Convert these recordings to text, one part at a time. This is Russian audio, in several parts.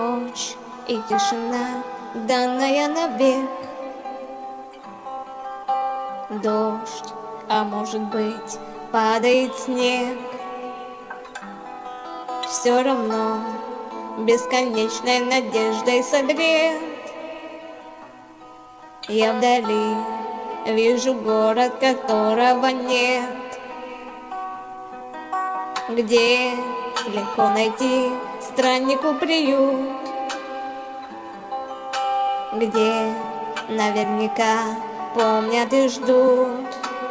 Ночь и тишина, данная навек. Дождь, а может быть, падает снег. Все равно бесконечной надеждой согрет. Я вдали вижу город, которого нет, где легко найти страннику приют, где наверняка помнят и ждут.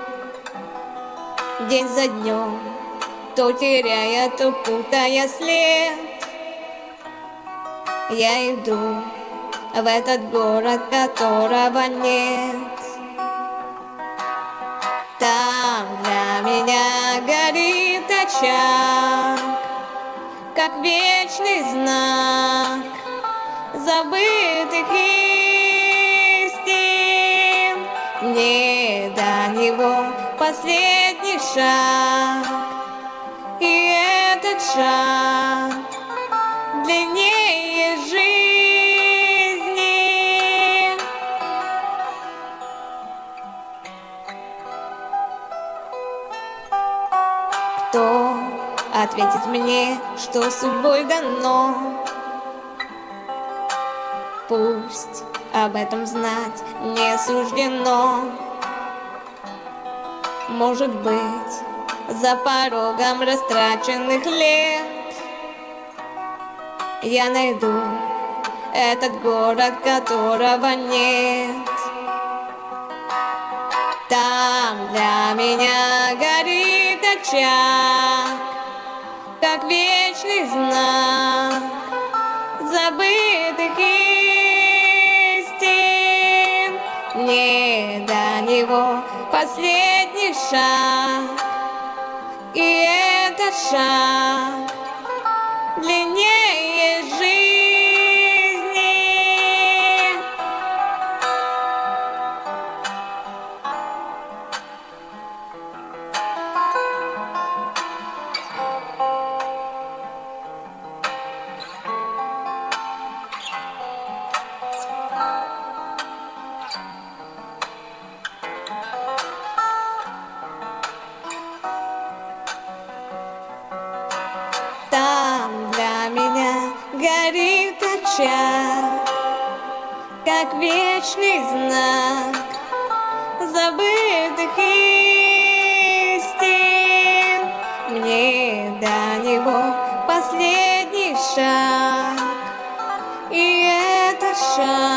День за днем, то теряя, то путая след, я иду в этот город, которого нет. Там для меня горит очаг, как вечный знак забытых истин. Мне до него последний шаг, и этот шаг длиннее жизни. Кто ответит мне, что судьбой дано? Пусть об этом знать не суждено. Может быть, за порогом растраченных лет я найду этот город, которого нет. Там для меня горит очаг, как вечный знак забытых истин. Мне до него последний шаг, и этот шаг длиннее жизни. Там для меня горит очаг, как вечный знак забытых истин. Мне до него последний шаг, и этот шаг